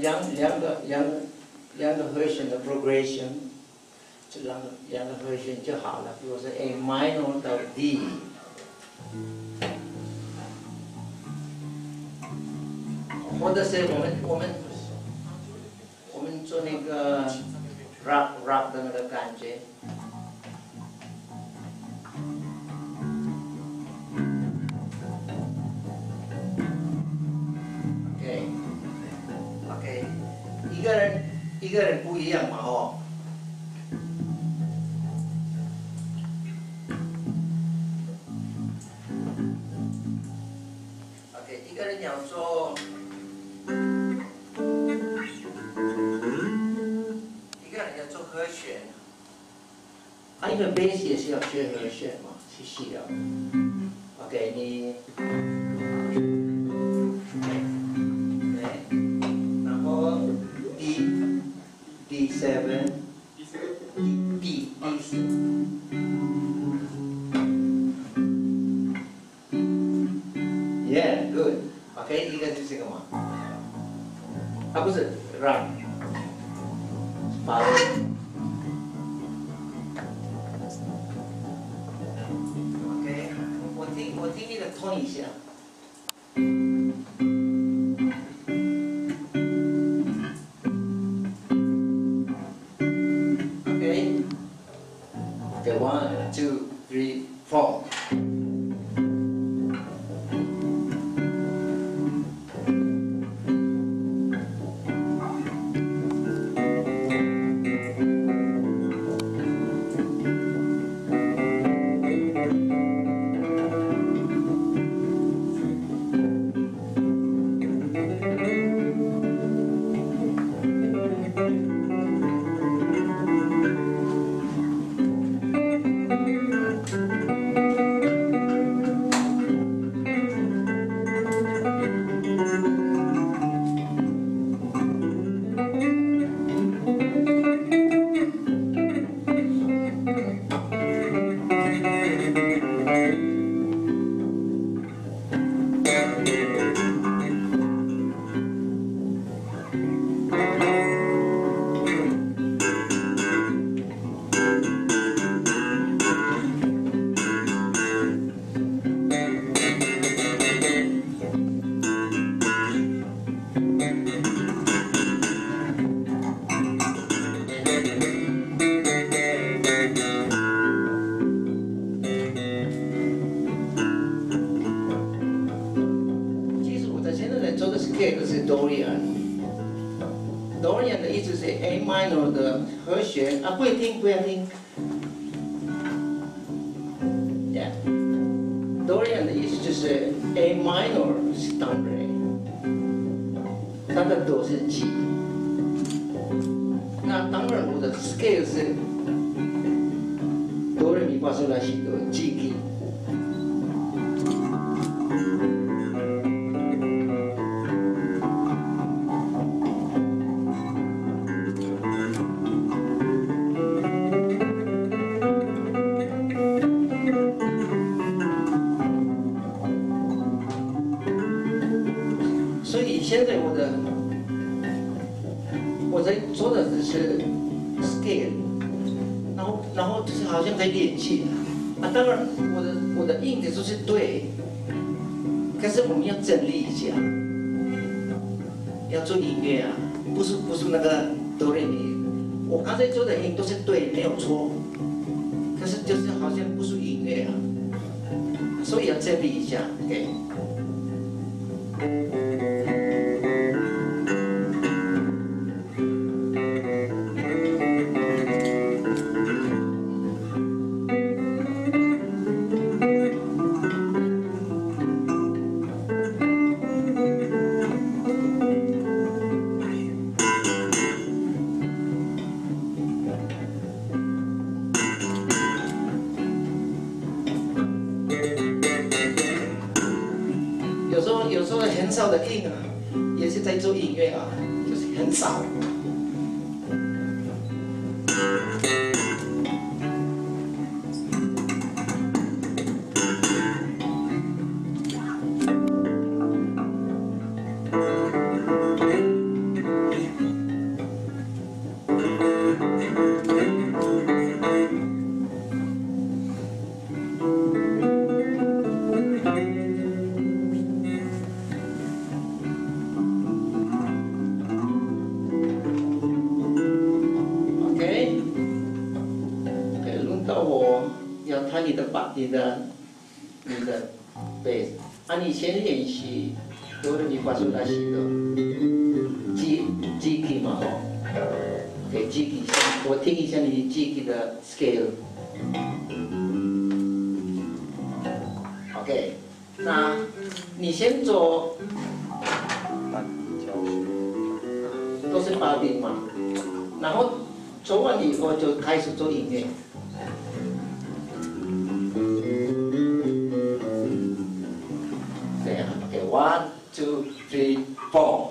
两个和弦的 progression， 这两个和弦就好了。比如说 A minor 到 D， 或者是我们做那个 rock 的那个感觉。OK， 一个人不一样嘛哦。OK， 一个人要做。和弦，因为贝斯也是要学和弦嘛，是需要。OK， 你，然后 D7， D， Yeah， good。OK， 一个是这个嘛，不是 run， 把。我听你的 tone 一下。OK， 1 2 3 4。Dorian 的意思是 A minor 的和弦不要听。Dorian 的意思就是 A minor 是当瑞，它的哆是 G。那当然我的 scale 是哆来咪发嗦拉西哆 G key。所以现在我在做的只是 scale， 然后就是好像在练习当然我的音节都是对，可是我们要整理一下，要做音乐不是那个哆来咪，我刚才做的音都是对，没有错，可是就是好像不是音乐所以要整理一下 ，OK。有时候很少的音也是在做音乐就是很少。 你的 bass， 啊，你先练习，有的你发出来是个 G key 嘛吼，给 G key 先，我听一下你 G key 的 scale。OK， 那你先做，都是8音嘛，然后做完以后就开始做音乐。这样 ，OK，1 2 3 4。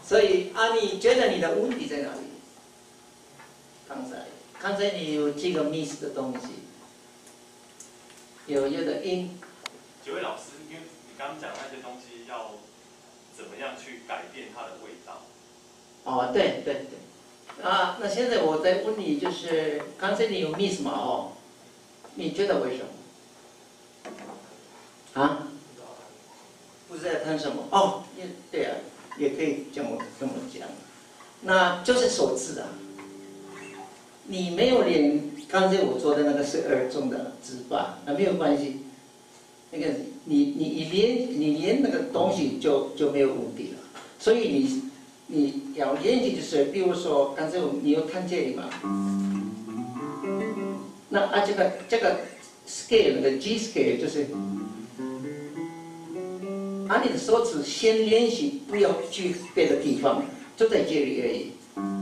所以啊，你觉得你的问题在哪里？刚才你有几个 miss 的东西，有的音。 几位老师，因为你刚刚讲那些东西要怎么样去改变它的味道？哦， 对。啊，那现在我再问你，就是刚才你有 miss 嘛？哦，你觉得为什么？啊？不知道谈什么？哦，对啊，也可以这么讲，那就是手指啊。你没有练刚才我说的那个是耳中的指法，那没有关系。那个你练那个东西就没有问题了。所以你要练习就是，比如说刚才你有看这里嘛？那啊这个 scale 那个 G scale 就是，啊你的手指先练习，不要去别的地方，就在这里而已。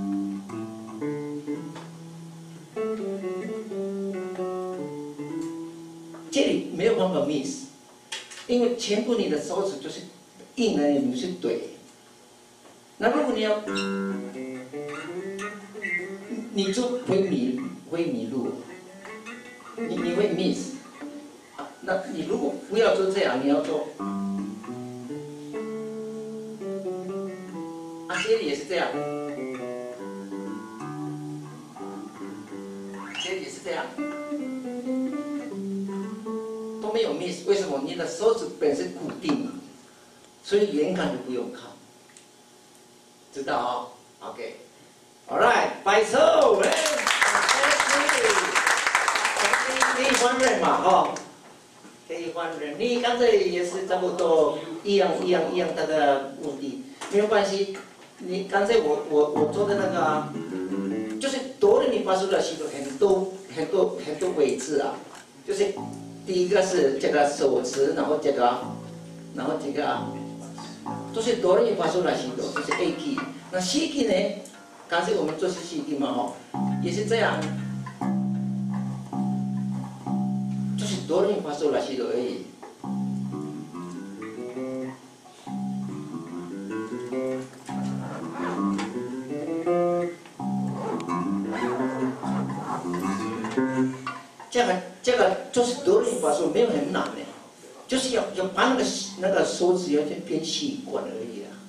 这里没有办法 miss， 因为全部你的手指就是硬的，你是对。那如果你要，你就会迷路，你会 miss。那你如果不要做这样，你要做，这里也是这样，这里也是这样。都没有 miss， 为什么？你的手指本身固定嘛，所以连看都不用看，知道哦 ？OK，All right， 摆手，可以换人嘛，哈，可以换人。你刚才也是差不多一样那个目的，没有关系。你刚才我做的那个，就是哆来咪发嗦拉西哆很多位置啊，就是。第一个是这个手指，然后这个，都是哆来咪发嗦拉西哆，就是 A key。那 C key 呢？刚才我们做是 C key 嘛，哦，也是这样，就是哆来咪发嗦拉西哆而已。这个就是哆来咪发嗦，没有很难的，就是要把那个手指要变习惯而已啦。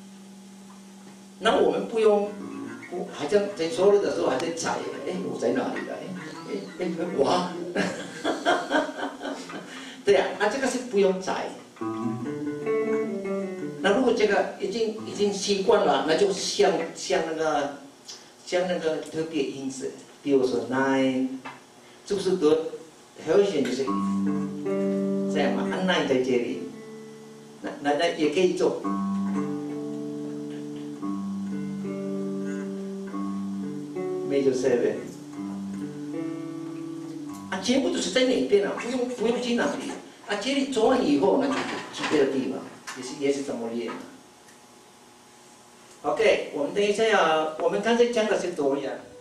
那我们不用，还在说的时候还在猜，我在哪里了？哇，对呀，这个是不用猜。那如果这个已经习惯了，那就像那个特别音色，比如说 nine， 是不是和弦就是这样嘛？按 nine 在这里，那也可以做。Major 7，全部都是在那边啊，不用去哪里。这里做完以后，那就去别的地方，也是这么练。OK， 我们等一下我们刚才讲的是多呀。